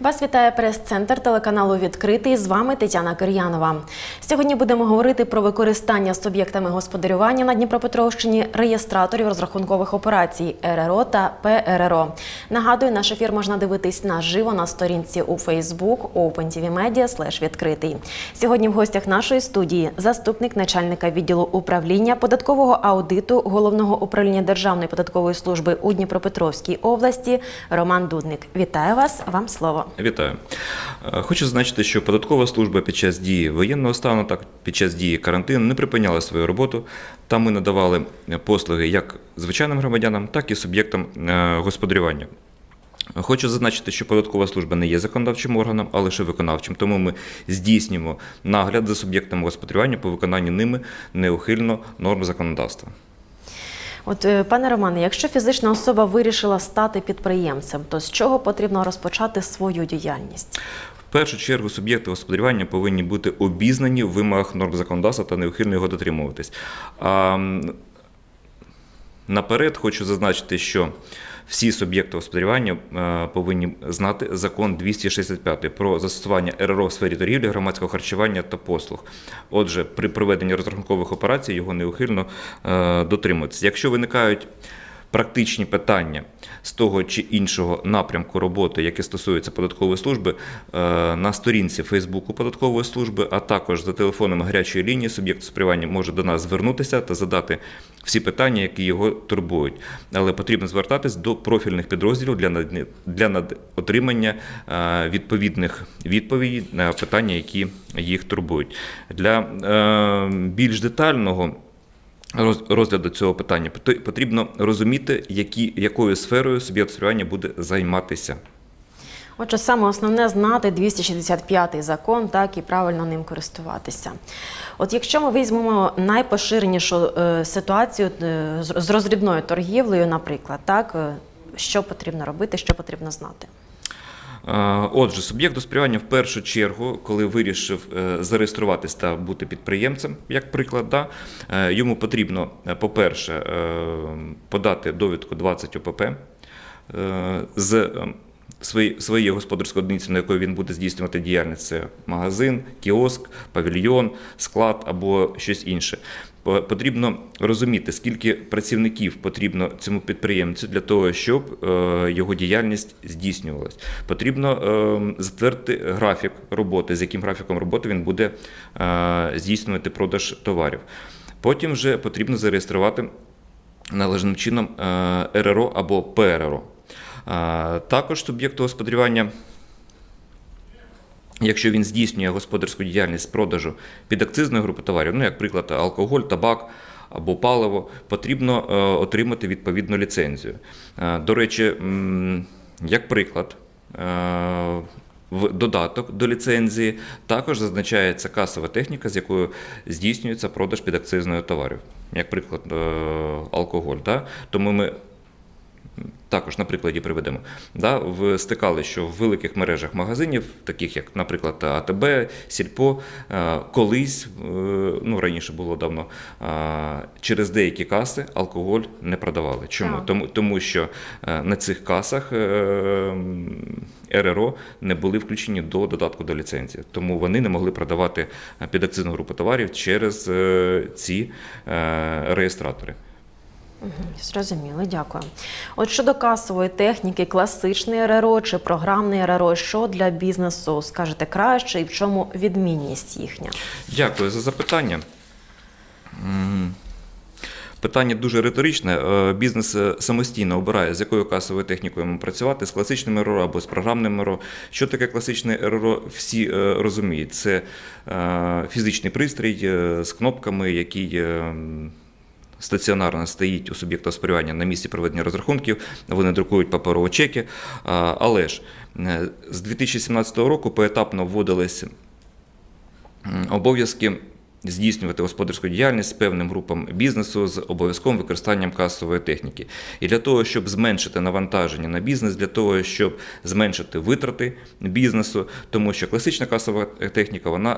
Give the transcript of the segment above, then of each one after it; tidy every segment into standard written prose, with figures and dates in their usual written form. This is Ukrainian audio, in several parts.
Вас вітає прес-центр телеканалу «Відкритий». З вами Тетяна Кир'янова. Сьогодні будемо говорити про використання суб'єктами господарювання на Дніпропетровщині реєстраторів розрахункових операцій РРО та ПРРО. Нагадую, наш ефір можна дивитись наживо на сторінці у Facebook opentvmedia/відкритий. Сьогодні в гостях нашої студії заступник начальника відділу управління податкового аудиту Головного управління Державної податкової служби у Дніпропетровській області Роман Дудник. Вітаю вас, вам слово. Вітаю. Хочу зазначити, що податкова служба під час дії воєнного стану, так під час дії карантину не припиняла свою роботу. Там ми надавали послуги як звичайним громадянам, так і суб'єктам господарювання. Хочу зазначити, що податкова служба не є законодавчим органом, а лише виконавчим, тому ми здійснюємо нагляд за суб'єктами господарювання по виконанню ними неухильно норм законодавства. Пане Романе, якщо фізична особа вирішила стати підприємцем, то з чого потрібно розпочати свою діяльність? В першу чергу суб'єкти господарювання повинні бути обізнані в вимогах норм законодавства та неухильно його дотримуватись. Наперед хочу зазначити, що всі суб'єкти господарювання повинні знати закон 265 про застосування РРО в сфері торгівлі, громадського харчування та послуг. Отже, при проведенні розрахункових операцій його неухильно дотримуватися. Якщо виникають практичні питання з того чи іншого напрямку роботи, які стосуються податкової служби, на сторінці Фейсбуку податкової служби, а також за телефоном гарячої лінії суб'єкт господарювання може до нас звернутися та задати всі питання, які його турбують. Але потрібно звертатись до профільних підрозділів для отримання відповідних відповідей на питання, які їх турбують. Для більш детального розгляду цього питання потрібно розуміти, якою сферою суб'єкт господарювання буде займатися. Отже, саме основне – знати 265-й закон, так, і правильно ним користуватися. Якщо ми візьмемо найпоширенішу ситуацію з роздрібною торгівлею, наприклад, так, що потрібно робити, що потрібно знати? Отже, суб'єкт господарювання в першу чергу, коли вирішив зареєструватись та бути підприємцем, як приклад, йому потрібно, по-перше, подати довідку 20 ОПП з своєї господарської одиниці, на якої він буде здійснювати діяльність, це магазин, кіоск, павільйон, склад або щось інше. Потрібно розуміти, скільки працівників потрібно цьому підприємцю для того, щоб його діяльність здійснювалась. Потрібно затвердити графік роботи, з яким графіком роботи він буде здійснювати продаж товарів. Потім вже потрібно зареєструвати належним чином РРО або ПРРО. Також суб'єкту господарювання, якщо він здійснює господарську діяльність з продажу підакцизної групи товарів, як приклад алкоголь, табак або паливо, потрібно отримати відповідну ліцензію. До речі, як приклад, в додаток до ліцензії також зазначається касова техніка, з якою здійснюється продаж підакцизної товарів, як приклад алкоголь. Тому ми також на прикладі приведемо. Ви стикали, що в великих мережах магазинів, таких як, наприклад, АТБ, Сільпо, колись, раніше було давно, через деякі каси алкоголь не продавали. Чому? Тому що на цих касах РРО не були включені до додатку до ліцензії. Тому вони не могли продавати підакцизну групу товарів через ці реєстратори. Зрозуміло, дякую. Щодо касової техніки, класичний РРО чи програмний РРО, що для бізнесу скажете краще і в чому відмінність їхня? Дякую за запитання. Питання дуже риторичне. Бізнес самостійно обирає, з якою касовою технікою йому працювати, з класичним РРО або з програмним РРО. Що таке класичне РРО, всі розуміють. Це фізичний пристрій з кнопками, який стаціонарно стоїть у суб'єкта господарювання на місці проведення розрахунків, вони друкують паперові чеки. Але ж з 2017 року поетапно вводились обов'язки здійснювати господарську діяльність певним групам бізнесу з обов'язковим використанням касової техніки. І для того, щоб зменшити навантаження на бізнес, для того, щоб зменшити витрати бізнесу, тому що класична касова техніка, вона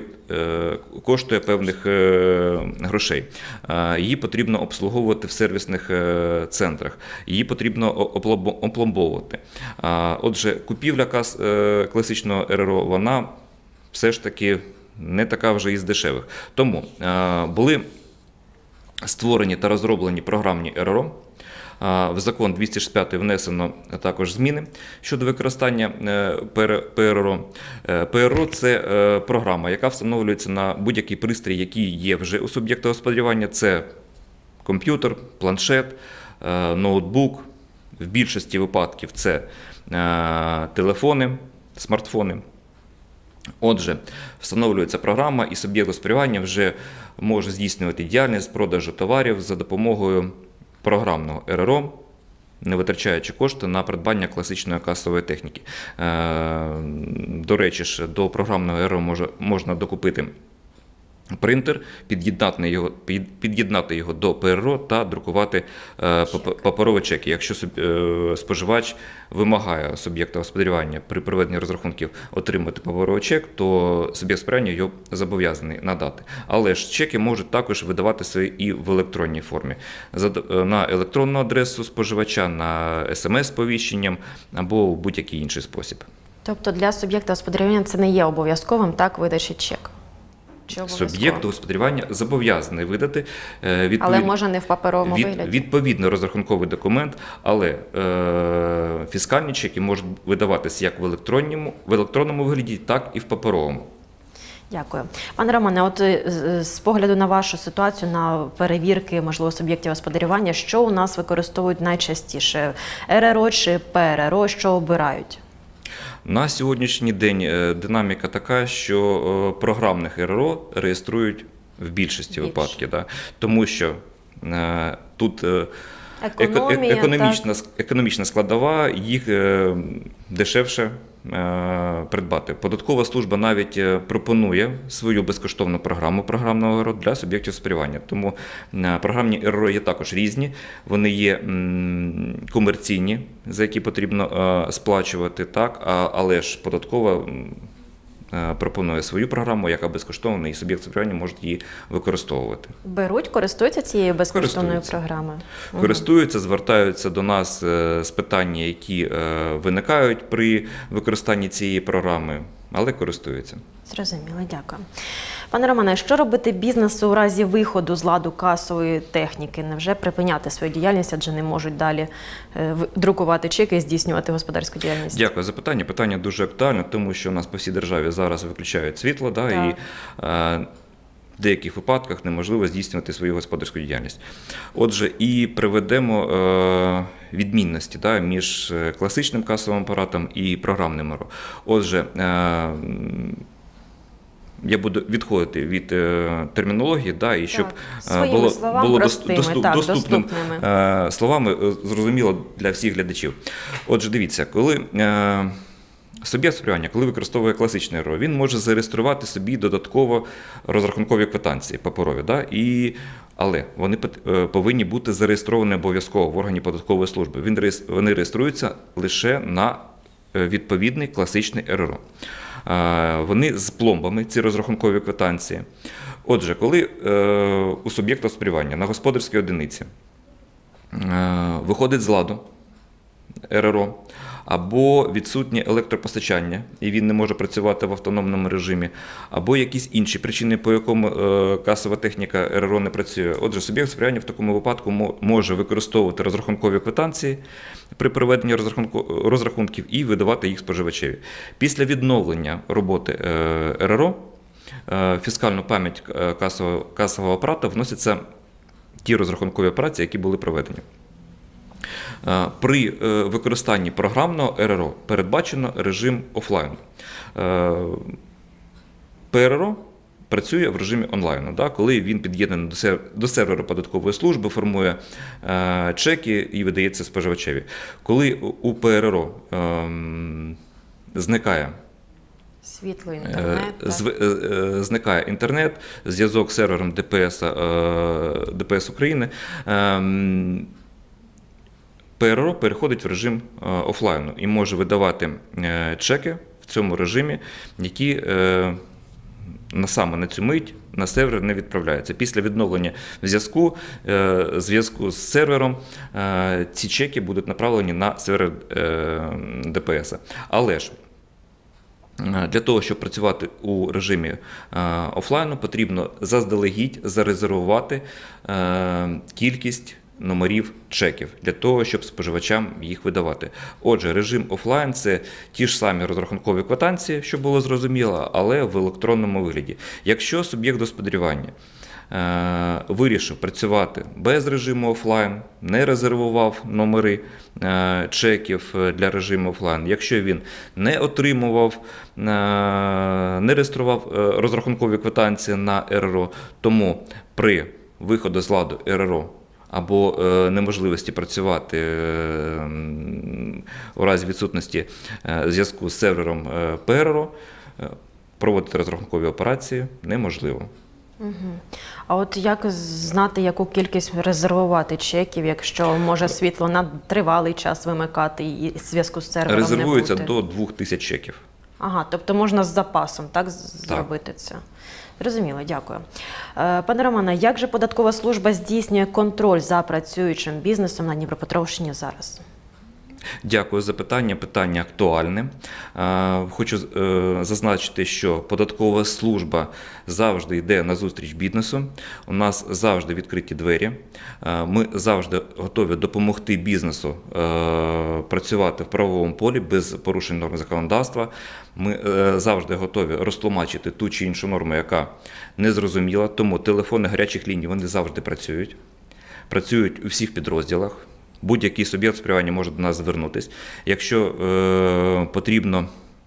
коштує певних грошей. Її потрібно обслуговувати в сервісних центрах, її потрібно опломбовувати. Отже, купівля класичного РРО, вона все ж таки не така вже із дешевих. Тому були створені та розроблені програмні РРО. В закон 265 внесено також зміни щодо використання ПРРО. ПРРО – це програма, яка встановлюється на будь-який пристрій, який є вже у суб'єкта господарювання. Це комп'ютер, планшет, ноутбук. В більшості випадків це телефони, смартфони. Отже, встановлюється програма, і суб'єкт господарювання вже може здійснювати діяльність з продажу товарів за допомогою програмного РРО, не витрачаючи кошти на придбання класичної касової техніки. До речі, ж, до програмного РРО можна докупити принтер, під'єднати його до ПРРО та друкувати паперові чеки. Якщо споживач вимагає суб'єкта господарювання при проведенні розрахунків отримати паперовий чек, то суб'єкт господарювання його зобов'язаний надати. Але ж чеки можуть також видаватися і в електронній формі. На електронну адресу споживача, на СМС-сповіщенням або в будь-який інший спосіб. Тобто для суб'єкта господарювання це не є обов'язковим, так, видачі чек? Суб'єкт господарювання зобов'язаний видати але може не в паперовому вигляді. Відповідно розрахунковий документ, але фіскальні чеки можуть видаватися як в електронному вигляді, так і в паперовому. Дякую. Пане Романе, от з погляду на вашу ситуацію, на перевірки, можливо, суб'єктів господарювання, що у нас використовують найчастіше? РРО чи ПРРО, що обирають? На сьогоднішній день динаміка така, що програмних РРО реєструють в більшості випадків. Да? Тому що тут економічна складова, їх дешевше придбати. Податкова служба навіть пропонує свою безкоштовну програму програмного РРО для суб'єктів господарювання. Тому програмні РРО є також різні, вони є комерційні, за які потрібно сплачувати, так, але ж податкова пропонує свою програму, яка безкоштовна, і суб'єкт господарювання може її використовувати. Беруть, користуються цією безкоштовною програмою? Користуються, звертаються до нас з питання, які виникають при використанні цієї програми, але користуються. Зрозуміло, дякую. Пане Романе, що робити бізнесу у разі виходу з ладу касової техніки? Невже припиняти свою діяльність, адже не можуть далі друкувати чеки і здійснювати господарську діяльність? Дякую за питання. Питання дуже актуальне, тому що у нас по всій державі зараз виключають світло, і в деяких випадках неможливо здійснювати свою господарську діяльність. Отже, і приведемо відмінності між класичним касовим апаратом і програмним РРО. Отже, я буду відходити від термінології, і щоб було доступним словами, зрозуміло для всіх глядачів. Отже, дивіться, коли суб'єкт господарювання, коли використовує класичний РРО, він може зареєструвати собі додатково розрахункові квитанції паперові, але вони повинні бути зареєстровані обов'язково в органі податкової служби. Вони реєструються лише на відповідний класичний РРО. Вони з пломбами, ці розрахункові квитанції. Отже, коли у суб'єкта господарювання на господарській одиниці виходить з ладу РРО, або відсутнє електропостачання, і він не може працювати в автономному режимі, або якісь інші причини, по якому касова техніка РРО не працює. Отже, суб'єкт господарювання в такому випадку може використовувати розрахункові квитанції при проведенні розрахунків і видавати їх споживачеві. Після відновлення роботи РРО в фіскальну пам'ять касового апарата вносяться ті розрахункові операції, які були проведені. При використанні програмного РРО передбачено режим офлайн. ПРРО працює в режимі онлайну, коли він під'єднаний до серверу податкової служби, формує чеки і видається споживачеві. Коли у ПРРО зникає Світло, інтернет. Так. Зникає інтернет, зв'язок з сервером ДПС України. ПРО переходить в режим офлайну і може видавати чеки в цьому режимі, які саме на цю мить на сервер не відправляються. Після відновлення зв'язку з сервером ці чеки будуть направлені на сервер ДПС. Але ж для того, щоб працювати у режимі офлайну, потрібно заздалегідь зарезервувати кількість номерів чеків для того, щоб споживачам їх видавати. Отже, режим офлайн – це ті ж самі розрахункові квитанції, щоб було зрозуміло, але в електронному вигляді. Якщо суб'єкт господарювання вирішив працювати без режиму офлайн, не резервував номери чеків для режиму офлайн, якщо він не отримував, не реєстрував розрахункові квитанції на РРО, тому при виходу з ладу РРО або неможливості працювати у разі відсутності зв'язку з сервером ПРО, проводити розрахункові операції неможливо. А от як знати, яку кількість резервувати чеків, якщо може світло на тривалий час вимикати і зв'язку з сервером не бути? Резервується до 2000 чеків. Ага, тобто можна з запасом, так, зробити це? Зрозуміло, дякую. Пане Романе, як же податкова служба здійснює контроль за працюючим бізнесом на Дніпропетровщині зараз? Дякую за питання. Питання актуальне. Хочу зазначити, що податкова служба завжди йде назустріч бізнесу. У нас завжди відкриті двері. Ми завжди готові допомогти бізнесу працювати в правовому полі без порушень норм законодавства. Ми завжди готові розтлумачити ту чи іншу норму, яка незрозуміла. Тому телефони гарячих ліній вони завжди працюють. Працюють у всіх підрозділах. Будь-який суб'єкт господарювання може до нас звернутися. Якщо потрібно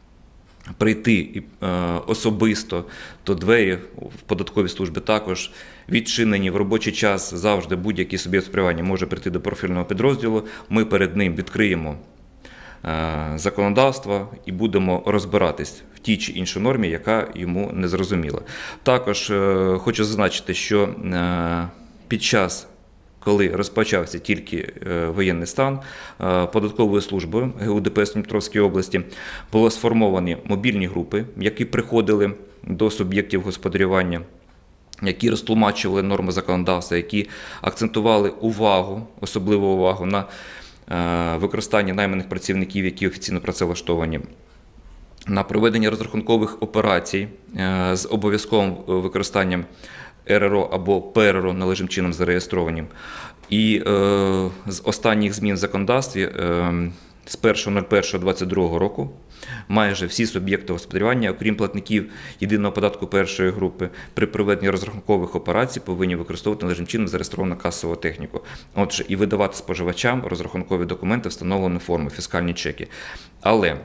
прийти особисто, то двері в податковій службі також відчинені в робочий час. Завжди будь-який суб'єкт господарювання може прийти до профільного підрозділу. Ми перед ним відкриємо законодавство і будемо розбиратись в тій чи іншій нормі, яка йому не зрозуміла. Також хочу зазначити, що під час, коли розпочався тільки воєнний стан, податковою службою ГУ ДПС Дніпровської області було сформовані мобільні групи, які приходили до суб'єктів господарювання, які розтлумачували норми законодавства, які акцентували увагу, особливу увагу на використання найманих працівників, які офіційно працевлаштовані, на проведення розрахункових операцій з обов'язковим використанням РРО або ПРРО належним чином зареєстрованим. І з останніх змін в законодавстві з 1.01.22 року майже всі суб'єкти господарювання, окрім платників єдиного податку першої групи, при проведенні розрахункових операцій повинні використовувати належним чином зареєстровану касову техніку. Отже, і видавати споживачам розрахункові документи встановленої форми, фіскальні чеки. Але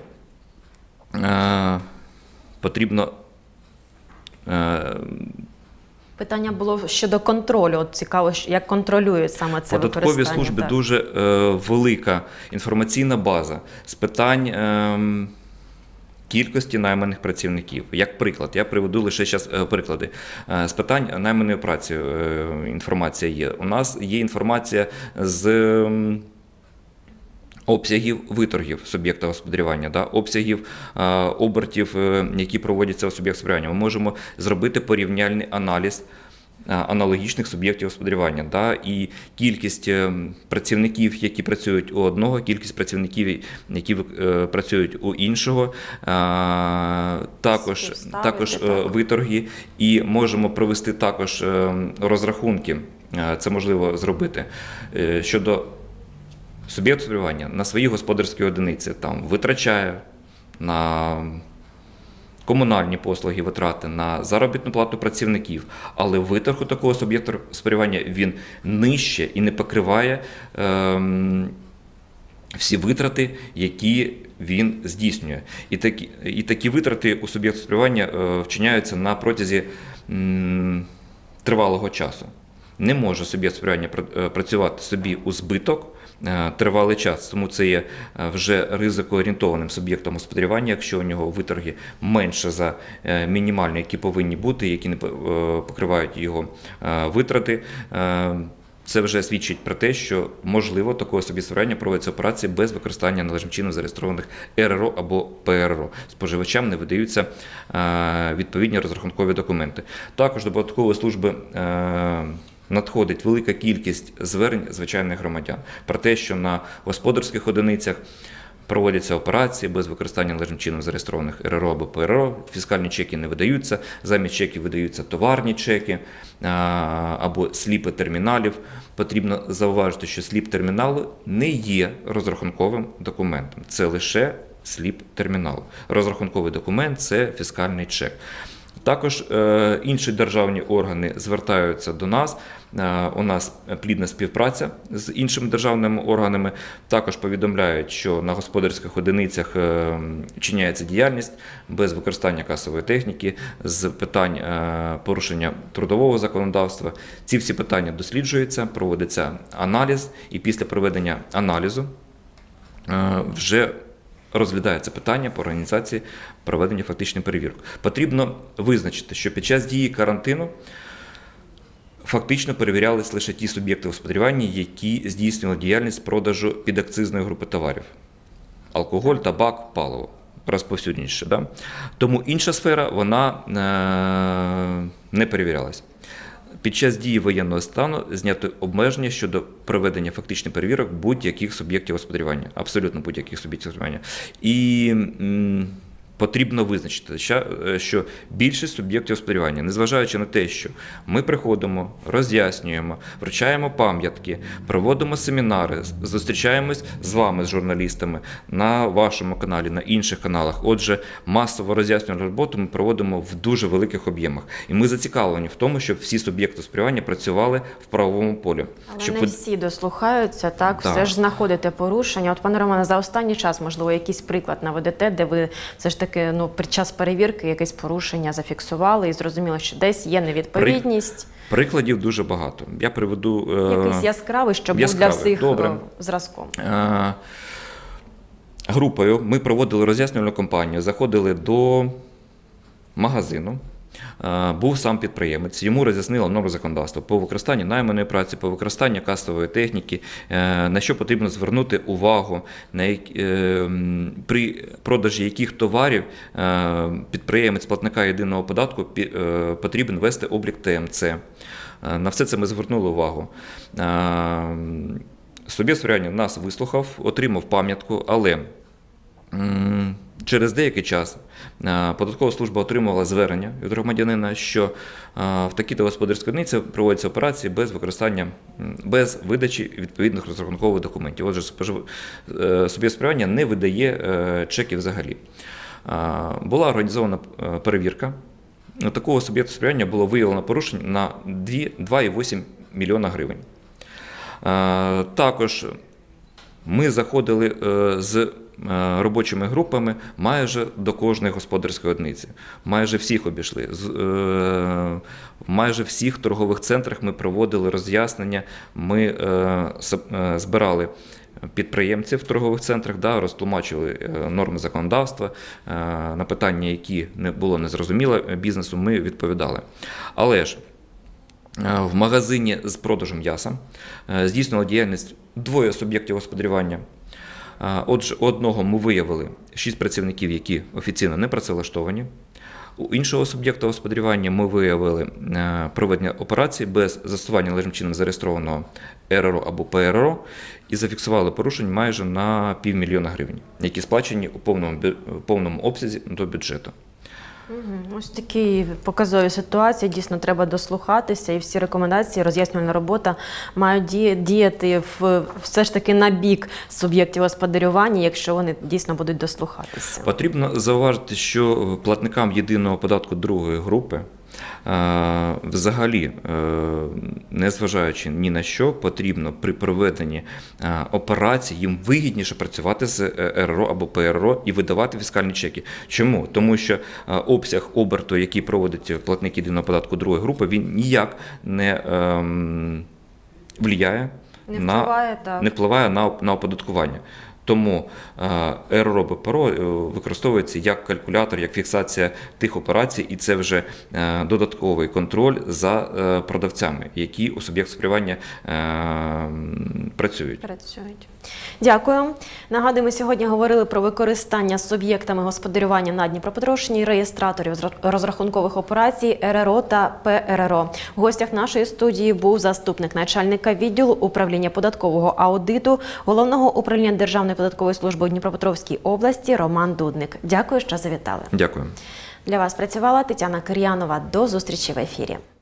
потрібно... Питання було щодо контролю. От цікаво, як контролюють саме це використання. Податковій службі дуже велика інформаційна база з питань кількості найманих працівників. Як приклад, я приведу лише зараз приклади. З питань найманої праці інформація є. У нас є інформація з обсягів виторгів суб'єкта господарювання, обсягів обертів, які проводяться у суб'єкті господарювання. Ми можемо зробити порівняльний аналіз аналогічних суб'єктів господарювання. І кількість працівників, які працюють у одного, кількість працівників, які працюють у іншого, також виторги. І можемо провести також розрахунки, це можливо зробити, щодо суб'єкт господарювання на свої господарські одиниці витрачає на комунальні послуги, витрати, на заробітну плату працівників, але виторг у такого суб'єкта господарювання він нижче і не покриває всі витрати, які він здійснює. І такі витрати у суб'єкта господарювання вчиняються на протязі тривалого часу. не може суб'єкт господарювання працювати собі у збиток тривалий час, тому це є вже ризикоорієнтованим суб'єктом господарювання, якщо у нього виторги менше за мінімальні, які повинні бути, які не покривають його витрати. Це вже свідчить про те, що можливо такого собі проводяться операції без використання належним чином зареєстрованих РРО або ПРРО. Споживачам не видаються відповідні розрахункові документи. Також до податкової служби надходить велика кількість звернень звичайних громадян про те, що на господарських одиницях проводяться операції без використання належним чином зареєстрованих РРО або ПРРО, фіскальні чеки не видаються, замість чеків видаються товарні чеки або сліпи терміналів. Потрібно зауважити, що сліп терміналу не є розрахунковим документом, це лише сліп терміналу. Розрахунковий документ – це фіскальний чек. Також інші державні органи звертаються до нас, у нас плідна співпраця з іншими державними органами, також повідомляють, що на господарських одиницях вчиняється діяльність без використання касової техніки, з питань порушення трудового законодавства. Ці всі питання досліджуються, проводиться аналіз, і після проведення аналізу вже розглядається питання по організації проведення фактичних перевірок. Потрібно визначити, що під час дії карантину фактично перевірялись лише ті суб'єкти господарювання, які здійснювали діяльність з продажу підакцизної групи товарів. Алкоголь, табак, паливо. Розповсюдніше. Да? Тому інша сфера, вона не перевірялась. Під час дії воєнного стану зняти обмеження щодо проведення фактичних перевірок будь-яких суб'єктів господарювання, абсолютно будь-яких суб'єктів господарювання. І потрібно визначити, що більшість суб'єктів господарювання, незважаючи на те, що ми приходимо, роз'яснюємо, вручаємо пам'ятки, проводимо семінари, зустрічаємось з вами, з журналістами, на вашому каналі, на інших каналах. Отже, масово роз'яснювальну роботу ми проводимо в дуже великих об'ємах. І ми зацікавлені в тому, щоб всі суб'єкти господарювання працювали в правовому полі. Але не всі дослухаються, так? Да. Все ж знаходите порушення. От, пане Романе, за останній час, можливо, якийсь приклад наведете, де ви все ж таки під час перевірки якесь порушення зафіксували і зрозуміло, що десь є невідповідність. Прикладів дуже багато. Я приведу Якийсь яскравий, щоб був для всіх зразком. Групою ми проводили роз'яснювальну кампанію, заходили до магазину. Був сам підприємець, йому роз'яснили норми законодавства по використанню найманої праці, по використанню касової техніки, на що потрібно звернути увагу, при продажі яких товарів підприємець платника єдиного податку потрібен вести облік ТМЦ. На все це ми звернули увагу. Суб'єкт господарювання нас вислухав, отримав пам'ятку, але через деякий час податкова служба отримувала звернення від громадянина, що в такій-то господарській одиниці проводяться операції без видачі відповідних розрахункових документів. Отже, суб'єкт господарювання не видає чеків взагалі. Була організована перевірка. У такого суб'єкта господарювання було виявлено порушень на 2,8 мільйона гривень. Також ми заходили з робочими групами майже до кожної господарської одиниці. Майже всіх обійшли. В майже всіх торгових центрах ми проводили роз'яснення, ми збирали підприємців в торгових центрах, розтлумачили норми законодавства, на питання, які було незрозуміло бізнесу, ми відповідали. Але ж в магазині з продажем м'яса здійснювала діяльність двоє суб'єктів господарювання. Отже, одного ми виявили 6 працівників, які офіційно не працевлаштовані. У іншого суб'єкта господарювання ми виявили проведення операцій без застосування належним чином зареєстрованого РРО або ПРРО і зафіксували порушень майже на 500 000 гривень, які сплачені у повному обсязі до бюджету. Ось такі показові ситуації, дійсно треба дослухатися, і всі рекомендації, роз'яснювальна робота мають діяти все ж таки на бік суб'єктів господарювання, якщо вони дійсно будуть дослухатися. Потрібно зауважити, що платникам єдиного податку другої групи Взагалі, незважаючи ні на що, потрібно при проведенні операцій їм вигідніше працювати з РРО або ПРРО і видавати фіскальні чеки. Чому? Тому що обсяг оберту, який проводять платники єдиного податку другої групи, він ніяк не впливає на оподаткування. Тому РРО ПРО використовується як калькулятор, як фіксація тих операцій, і це вже додатковий контроль за продавцями, які у суб'єкт господарювання працюють. Дякую. Нагадую, ми сьогодні говорили про використання суб'єктами господарювання на Дніпропетровщині реєстраторів розрахункових операцій РРО та ПРРО. В гостях нашої студії був заступник начальника відділу управління податкового аудиту Головного управління Державної податкової служби у Дніпропетровській області Роман Дудник. Дякую, що завітали. Дякую. Для вас працювала Тетяна Кир'янова. До зустрічі в ефірі.